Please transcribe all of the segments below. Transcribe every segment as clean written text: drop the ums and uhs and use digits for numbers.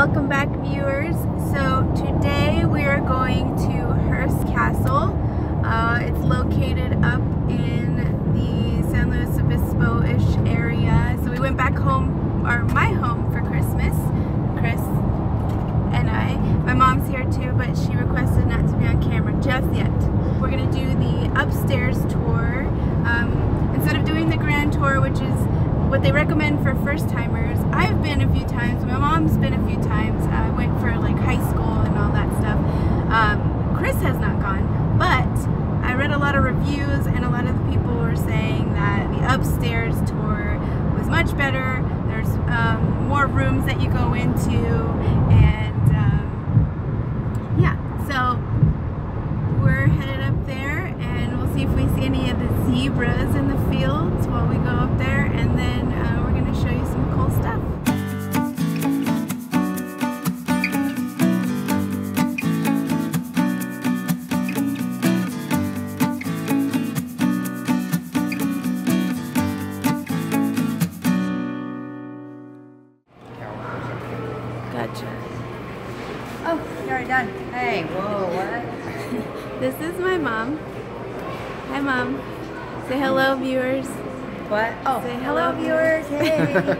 Welcome back, viewers. So today we are going to Hearst Castle. It's located up in the San Luis Obispo-ish area. So we went back home, or my home, for Christmas. Chris and I. My mom's here too, but she requested not to be on camera just yet. We're going to do the upstairs tour. Instead of doing the grand tour, which is what they recommend for first-timers. I've been a few times. My mom's been a few times. I went for like high school and all that stuff. Chris has not gone, but I read a lot of reviews and a lot of the people were saying that the upstairs tour was much better. There's more rooms that you go into, and yeah, so we're headed up there and we'll see if we see any of the zebras in the fields while we go up there, and then we're going to show you some cool stuff. Gotcha. Oh, you're already done. Hey, whoa, what? This is my mom. Hi, Mom. Say hello, viewers. What? Oh, say hello, viewers. Hey.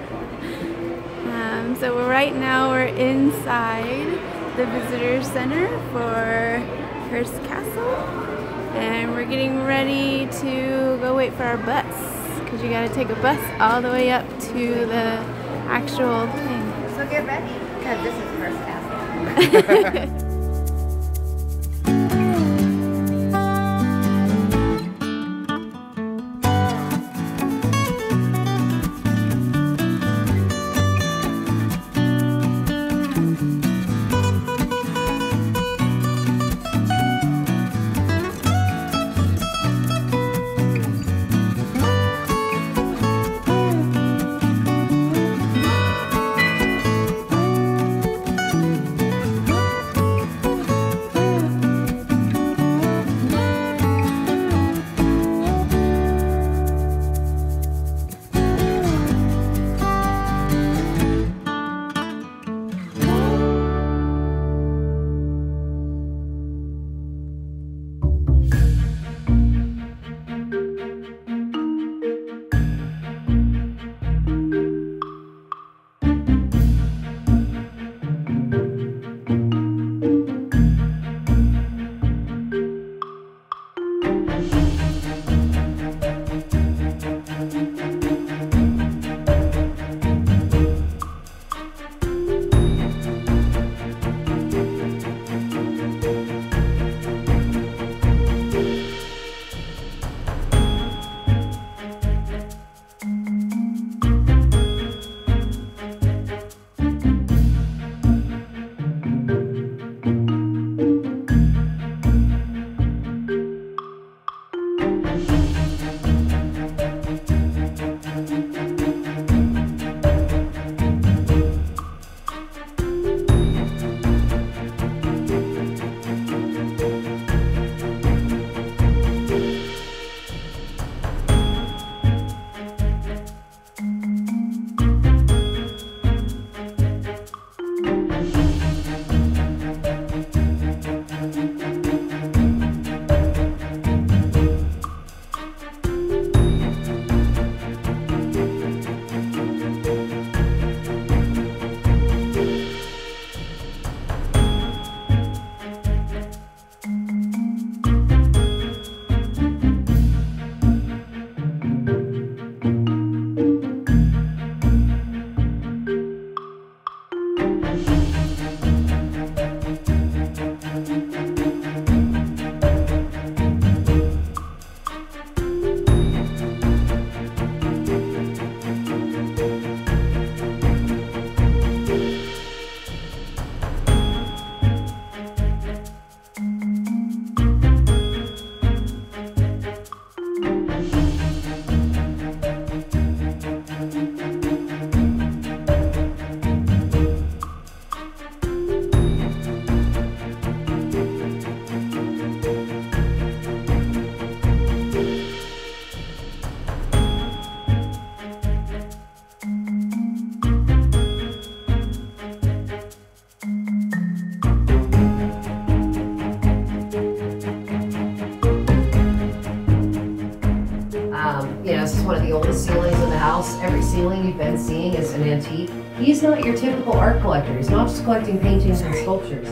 So right now we're inside the visitor center for Hearst Castle, and we're getting ready to go wait for our bus, because you got to take a bus all the way up to the actual thing. So get ready, because this is Hearst Castle. ceiling you've been seeing is an antique, he's not your typical art collector. He's not just collecting paintings and sculptures.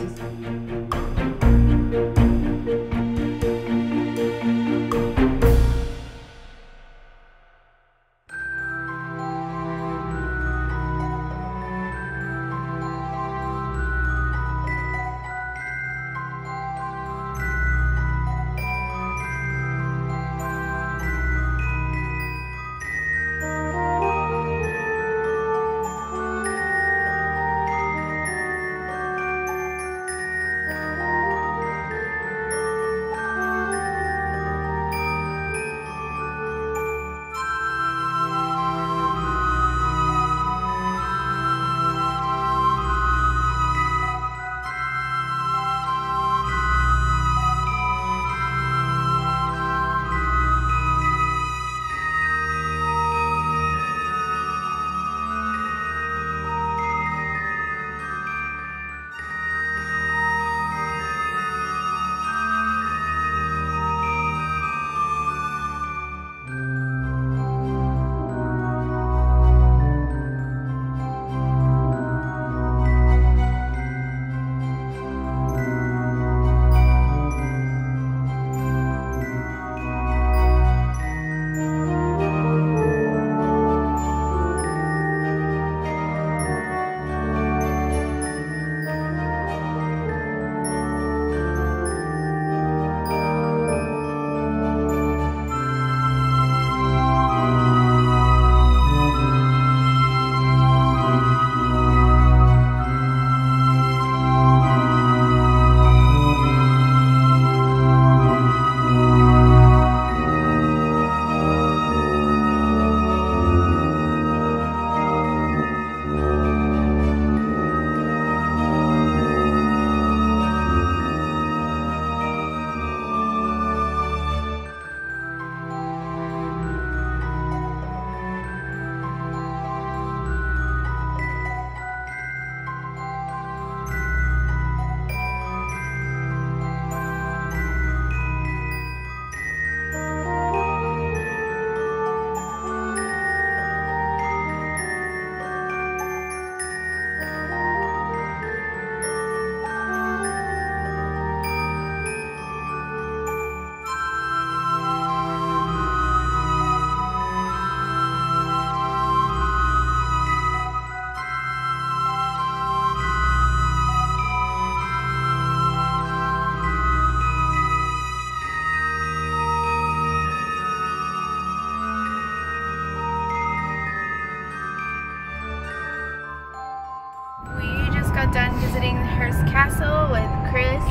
Done visiting the Hearst Castle with Chris,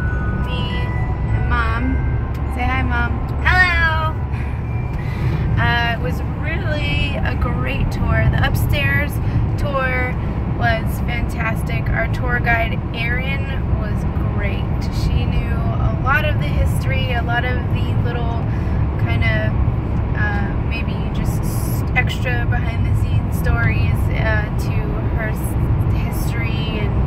me, and Mom. Say hi, Mom. Hello! It was really a great tour. The upstairs tour was fantastic. Our tour guide, Erin, was great. She knew a lot of the history, a lot of the little kind of maybe just extra behind the scenes stories to Hearst history, and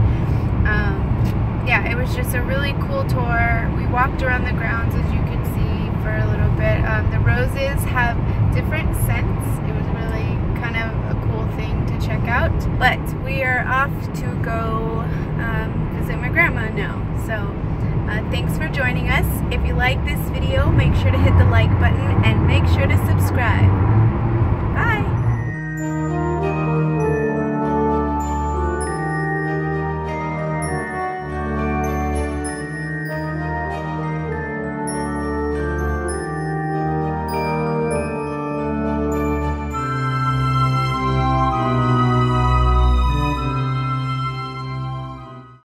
yeah, it was just a really cool tour. We walked around the grounds, as you could see, for a little bit. The roses have different scents. It was really kind of a cool thing to check out. But we are off to go visit my grandma now. So thanks for joining us. If you like this video, make sure to hit the